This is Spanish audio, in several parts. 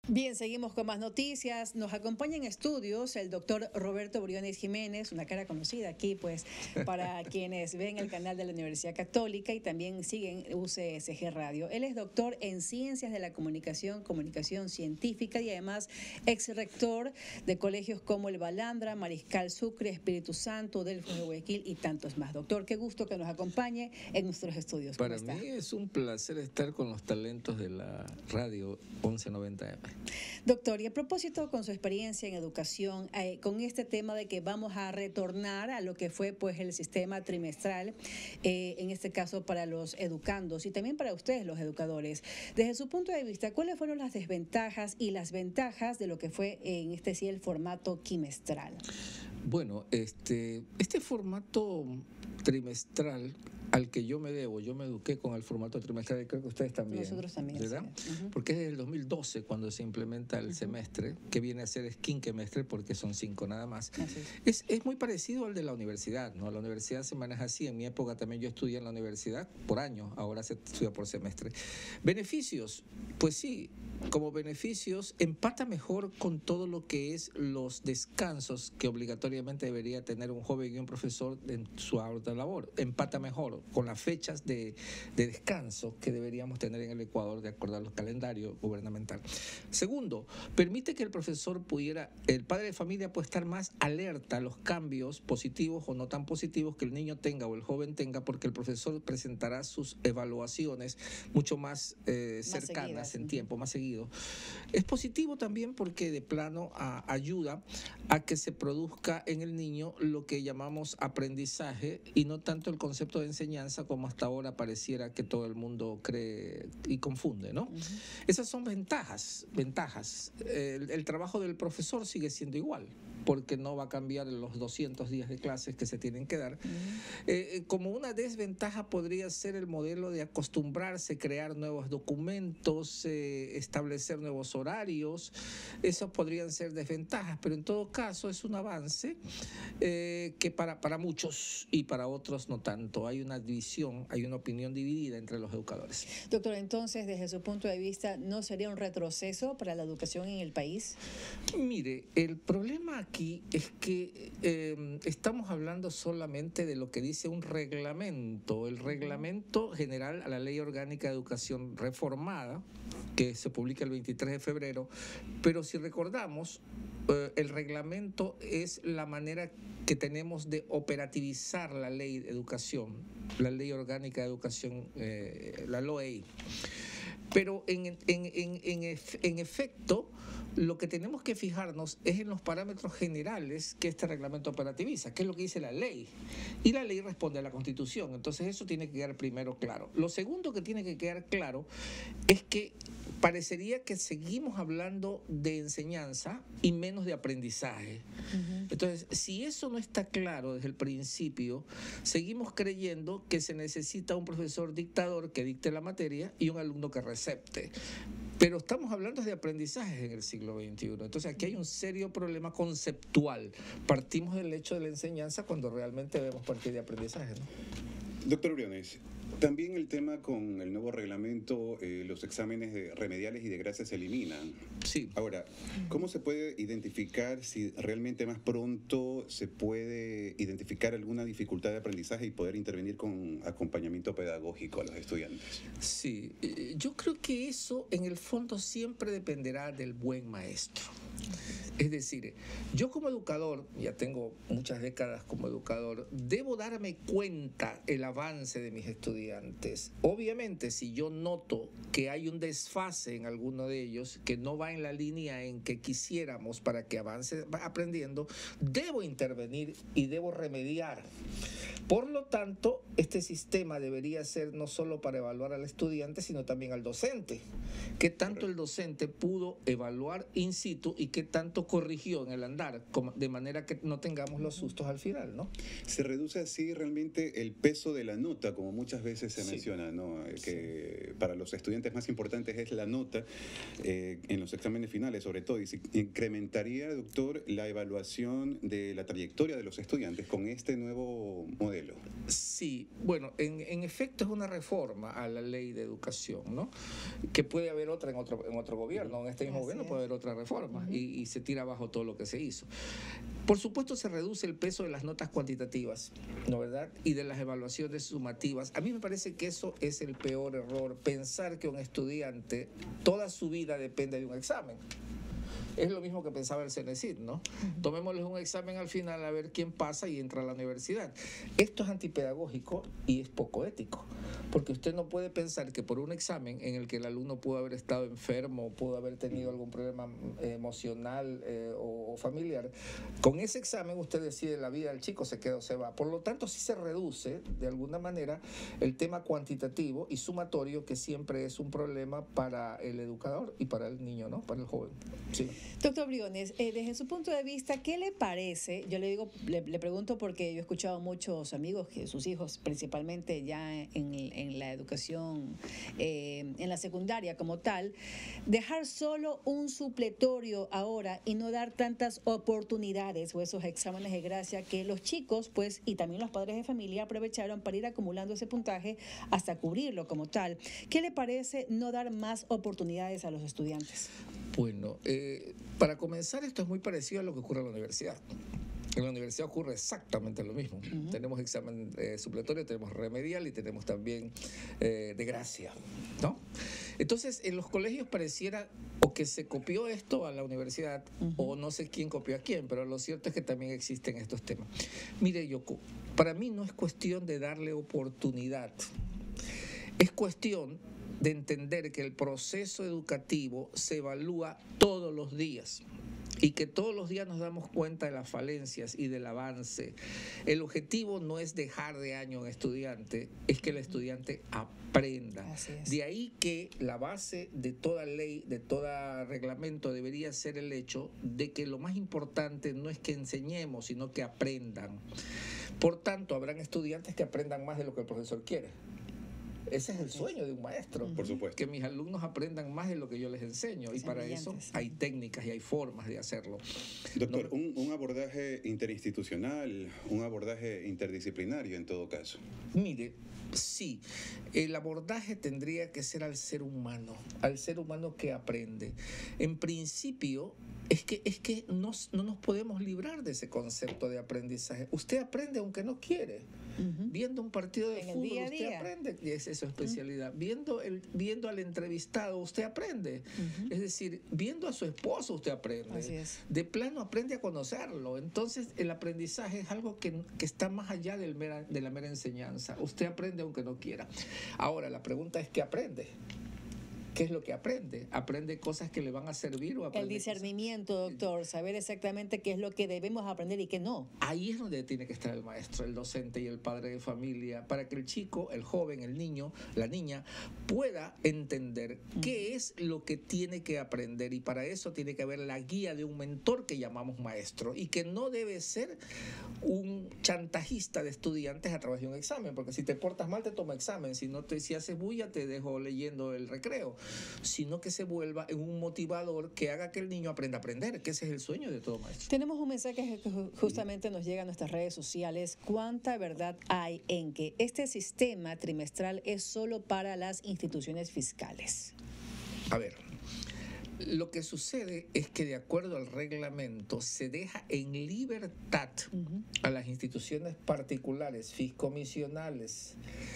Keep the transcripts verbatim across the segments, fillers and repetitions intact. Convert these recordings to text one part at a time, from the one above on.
Bien, seguimos con más noticias. Nos acompaña en estudios el doctor Roberto Briones Jiménez, una cara conocida aquí, pues, para quienes ven el canal de la Universidad Católica y también siguen U C S G Radio. Él es doctor en Ciencias de la Comunicación, Comunicación Científica y además ex rector de colegios como el Balandra, Mariscal Sucre, Espíritu Santo, Delfos de Guayaquil y tantos más. Doctor, qué gusto que nos acompañe en nuestros estudios. ¿Cómo Para está? mí es un placer estar con los talentos de la radio once noventa eme. Doctor, y a propósito con su experiencia en educación, eh, con este tema de que vamos a retornar a lo que fue pues el sistema trimestral, eh, en este caso para los educandos y también para ustedes los educadores, desde su punto de vista, ¿cuáles fueron las desventajas y las ventajas de lo que fue en este sí el formato quimestral? Bueno, este, este formato trimestral al que yo me debo, yo me eduqué con el formato trimestral y creo que ustedes también. Nosotros también. ¿Verdad? Sí. Uh-huh. Porque es desde el dos mil doce cuando se implementa el uh-huh. semestre, que viene a ser quinquemestre porque son cinco nada más. Es. Es, es muy parecido al de la universidad, ¿no? La universidad se maneja así. En mi época también yo estudié en la universidad por año, ahora se estudia por semestre. Beneficios, pues sí, como beneficios empata mejor con todo lo que es los descansos que obligatoriamente debería tener un joven y un profesor en su área de labor. Empata mejor con las fechas de, de descanso que deberíamos tener en el Ecuador de acuerdo a los calendarios gubernamental. Segundo, permite que el profesor pudiera, el padre de familia puede estar más alerta a los cambios positivos o no tan positivos que el niño tenga o el joven tenga, porque el profesor presentará sus evaluaciones mucho más, eh, más cercanas seguidas. En tiempo, más seguido. Es positivo también porque de plano a, ayuda a que se produzca en el niño lo que llamamos aprendizaje y no tanto el concepto de enseñanza como hasta ahora pareciera que todo el mundo cree y confunde, ¿no? Uh-huh. Esas son ventajas, ventajas. El, el trabajo del profesor sigue siendo igual, porque no va a cambiar los doscientos días de clases que se tienen que dar. Uh-huh. Eh, como una desventaja podría ser el modelo de acostumbrarse, crear nuevos documentos, eh, establecer nuevos horarios. Esas podrían ser desventajas, pero en todo caso es un avance eh, que para, para muchos y para otros no tanto. Hay una división, hay una opinión dividida entre los educadores. Doctor, entonces, desde su punto de vista, ¿no sería un retroceso para la educación en el país? Mire, el problema aquí es que eh, estamos hablando solamente de lo que dice un reglamento, el reglamento general a la Ley Orgánica de Educación reformada, que se publica el veintitrés de febrero, pero si recordamos, eh, el reglamento es la manera que tenemos de operativizar la ley de educación, la Ley Orgánica de Educación, eh, la L O E I. Pero en, en, en, en, en efecto, lo que tenemos que fijarnos es en los parámetros generales que este reglamento operativiza, que es lo que dice la ley. Y la ley responde a la Constitución. Entonces eso tiene que quedar primero claro. Lo segundo que tiene que quedar claro es que parecería que seguimos hablando de enseñanza y menos de aprendizaje. Uh-huh. Entonces, si eso no está claro desde el principio, seguimos creyendo que se necesita un profesor dictador que dicte la materia y un alumno que recepte. Pero estamos hablando de aprendizajes en el siglo veintiuno. Entonces aquí hay un serio problema conceptual. Partimos del hecho de la enseñanza cuando realmente debemos partir de aprendizaje, ¿no? Doctor Briones, también el tema con el nuevo reglamento, eh, los exámenes de remediales y de gracia se eliminan. Sí. Ahora, ¿cómo se puede identificar si realmente más pronto se puede identificar alguna dificultad de aprendizaje y poder intervenir con acompañamiento pedagógico a los estudiantes? Sí, yo creo que eso en el fondo siempre dependerá del buen maestro. Es decir, yo como educador, ya tengo muchas décadas como educador, debo darme cuenta el avance de mis estudiantes. Obviamente, si yo noto que hay un desfase en alguno de ellos, que no va en la línea en que quisiéramos para que avance aprendiendo, debo intervenir y debo remediar. Por lo tanto, este sistema debería ser no solo para evaluar al estudiante, sino también al docente. ¿Qué tanto el docente pudo evaluar in situ y qué tanto corrigió en el andar? De manera que no tengamos los sustos al final, ¿no? Se reduce así realmente el peso de la nota, como muchas veces veces se Sí. menciona, ¿no? Que para los estudiantes más importantes es la nota eh, en los exámenes finales, sobre todo. Y si incrementaría, doctor, la evaluación de la trayectoria de los estudiantes con este nuevo modelo. Sí, bueno, en, en efecto es una reforma a la ley de educación, ¿no? Que puede haber otra en otro, en otro gobierno, en este mismo Así gobierno es. puede haber otra reforma Ujú. y, y se tira abajo todo lo que se hizo. Por supuesto se reduce el peso de las notas cuantitativas, ¿no verdad? Y de las evaluaciones sumativas. A mí me parece que eso es el peor error, pensar que un estudiante toda su vida depende de un examen. Es lo mismo que pensaba el CENESID, ¿no? Tomémosles un examen al final a ver quién pasa y entra a la universidad. Esto es antipedagógico y es poco ético, porque usted no puede pensar que por un examen en el que el alumno pudo haber estado enfermo, pudo haber tenido algún problema eh, emocional eh, o, o familiar, con ese examen usted decide la vida del chico, se queda o se va. Por lo tanto, sí se reduce de alguna manera el tema cuantitativo y sumatorio, que siempre es un problema para el educador y para el niño, ¿no? Para el joven. Sí. Doctor Briones, eh, desde su punto de vista, ¿qué le parece? Yo le digo, le, le pregunto porque yo he escuchado a muchos amigos que sus hijos, principalmente ya en, en la educación, eh, en la secundaria como tal, dejar solo un supletorio ahora y no dar tantas oportunidades o esos exámenes de gracia que los chicos, pues, y también los padres de familia aprovecharon para ir acumulando ese puntaje hasta cubrirlo como tal. ¿Qué le parece no dar más oportunidades a los estudiantes? Bueno, eh, para comenzar, esto es muy parecido a lo que ocurre en la universidad. En la universidad ocurre exactamente lo mismo. Uh-huh. Tenemos examen eh, supletorio, tenemos remedial y tenemos también eh, de gracia, ¿no? Entonces, en los colegios pareciera o que se copió esto a la universidad, uh-huh, o no sé quién copió a quién, pero lo cierto es que también existen estos temas. Mire, Yoko, para mí no es cuestión de darle oportunidad, es cuestión de entender que el proceso educativo se evalúa todos los días y que todos los días nos damos cuenta de las falencias y del avance. El objetivo no es dejar de año a un estudiante, es que el estudiante aprenda. Así es. De ahí que la base de toda ley, de todo reglamento debería ser el hecho de que lo más importante no es que enseñemos, sino que aprendan. Por tanto, habrán estudiantes que aprendan más de lo que el profesor quiere. Ese es el sueño de un maestro. Por supuesto. Que mis alumnos aprendan más de lo que yo les enseño. Y para eso hay técnicas y hay formas de hacerlo. Doctor, ¿no? un, un abordaje interinstitucional, un abordaje interdisciplinario en todo caso. Mire, sí, el abordaje tendría que ser al ser humano, al ser humano que aprende. En principio, es que, es que no, no nos podemos librar de ese concepto de aprendizaje. Usted aprende aunque no quiere. Uh-huh. Viendo un partido de en fútbol, día usted día. aprende, y esa es su especialidad. Uh-huh. Viendo, el, viendo al entrevistado, usted aprende. Uh-huh. Es decir, viendo a su esposo, usted aprende. Así es. De plano, aprende a conocerlo. Entonces, el aprendizaje es algo que, que está más allá del mera, de la mera enseñanza. Usted aprende aunque no quiera. Ahora, la pregunta es, ¿qué aprende? ¿Qué es lo que aprende? ¿Aprende cosas que le van a servir o aprende el discernimiento, cosas? Doctor, saber exactamente qué es lo que debemos aprender y qué no. Ahí es donde tiene que estar el maestro, el docente y el padre de familia, para que el chico, el joven, el niño, la niña, pueda entender uh-huh. qué es lo que tiene que aprender, y para eso tiene que haber la guía de un mentor que llamamos maestro, y que no debe ser un chantajista de estudiantes a través de un examen, porque si te portas mal te toma examen, si no te si haces bulla te dejo leyendo el recreo, sino que se vuelva en un motivador que haga que el niño aprenda a aprender, que ese es el sueño de todo maestro. Tenemos un mensaje que justamente nos llega a nuestras redes sociales. ¿Cuánta verdad hay en que este sistema trimestral es solo para las instituciones fiscales? A ver, lo que sucede es que de acuerdo al reglamento se deja en libertad uh-huh. a las instituciones particulares, fiscomisionales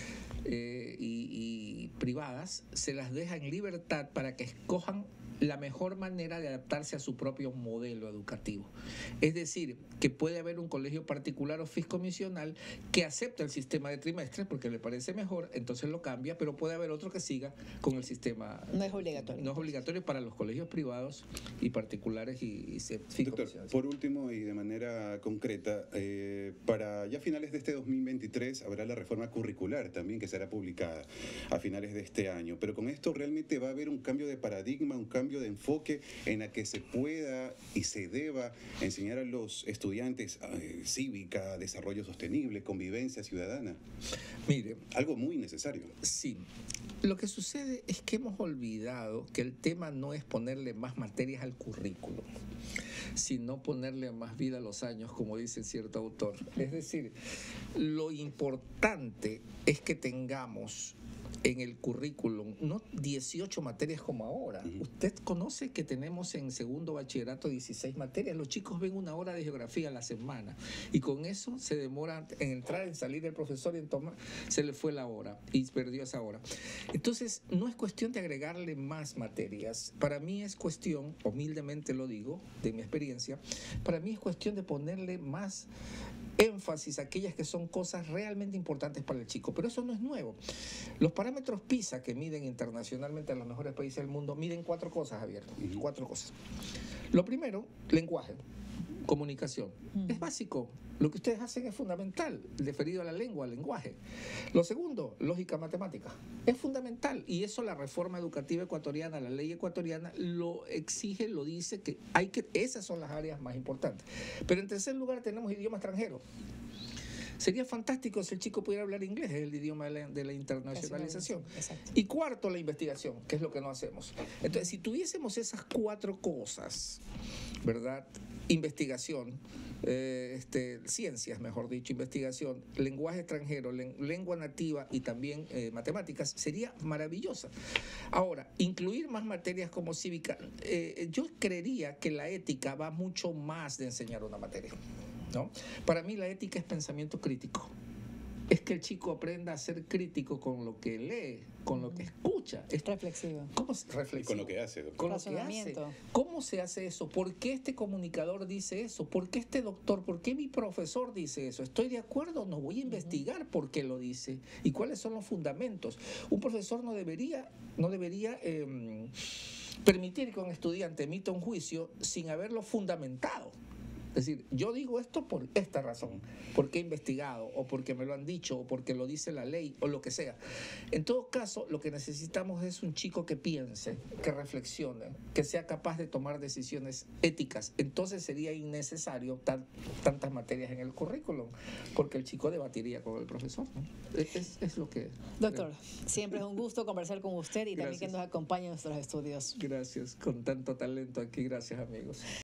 eh, y, y privadas, se las deja en libertad para que escojan la mejor manera de adaptarse a su propio modelo educativo. Es decir, que puede haber un colegio particular o fiscomisional que acepta el sistema de trimestres porque le parece mejor, entonces lo cambia, pero puede haber otro que siga con el sistema. No es obligatorio. No es obligatorio para los colegios privados y particulares y, y fiscomisionales. Doctor, por último y de manera concreta, eh, para ya finales de este dos mil veintitrés habrá la reforma curricular también que será publicada a finales de este año, pero con esto realmente va a haber un cambio de paradigma, un cambio cambio de enfoque en la que se pueda y se deba enseñar a los estudiantes eh, cívica, desarrollo sostenible, convivencia ciudadana? Mire, algo muy necesario. Sí, lo que sucede es que hemos olvidado que el tema no es ponerle más materias al currículum, sino ponerle más vida a los años, como dice cierto autor. Es decir, lo importante es que tengamos en el currículum no dieciocho materias como ahora. Uh-huh. Usted conoce que tenemos en segundo bachillerato dieciséis materias. Los chicos ven una hora de geografía a la semana y con eso se demora en entrar, en salir el profesor y en tomar, se le fue la hora y perdió esa hora. Entonces, no es cuestión de agregarle más materias. Para mí es cuestión, humildemente lo digo, de mi experiencia, para mí es cuestión de ponerle más énfasis a aquellas que son cosas realmente importantes para el chico, pero eso no es nuevo. Los parámetros PISA que miden internacionalmente a los mejores países del mundo miden cuatro cosas, Javier, uh-huh. cuatro cosas. Lo primero, lenguaje, comunicación. Uh-huh. Es básico. Lo que ustedes hacen es fundamental, referido a la lengua, al lenguaje. Lo segundo, lógica matemática. Es fundamental y eso la reforma educativa ecuatoriana, la ley ecuatoriana lo exige, lo dice, que hay que, esas son las áreas más importantes. Pero en tercer lugar tenemos idioma extranjero. Sería fantástico si el chico pudiera hablar inglés, es el idioma de la, de la internacionalización. Exacto. Y cuarto, la investigación, que es lo que no hacemos. Entonces, si tuviésemos esas cuatro cosas, ¿verdad? Investigación, eh, este, ciencias, mejor dicho, investigación, lenguaje extranjero, len, lengua nativa y también eh, matemáticas, sería maravillosa. Ahora, incluir más materias como cívica, eh, yo creería que la ética va mucho más de enseñar una materia, ¿no? Para mí la ética es pensamiento crítico. Es que el chico aprenda a ser crítico con lo que lee, con lo que escucha. Es reflexivo. ¿Cómo es reflexivo? Con lo que hace, doctor. Con lo que hace. ¿Cómo se hace eso? ¿Por qué este comunicador dice eso? ¿Por qué este doctor? ¿Por qué mi profesor dice eso? ¿Estoy de acuerdo? No voy a investigar por qué lo dice y cuáles son los fundamentos. Un profesor no debería, no debería eh, permitir que un estudiante emita un juicio sin haberlo fundamentado. Es decir, yo digo esto por esta razón, porque he investigado, o porque me lo han dicho, o porque lo dice la ley, o lo que sea. En todo caso, lo que necesitamos es un chico que piense, que reflexione, que sea capaz de tomar decisiones éticas. Entonces sería innecesario tan, tantas materias en el currículum, porque el chico debatiría con el profesor, ¿no? Es, es lo que... Doctor, creo. Siempre es un gusto conversar con usted y Gracias. También que nos acompañe en nuestros estudios. Gracias, con tanto talento aquí. Gracias, amigos.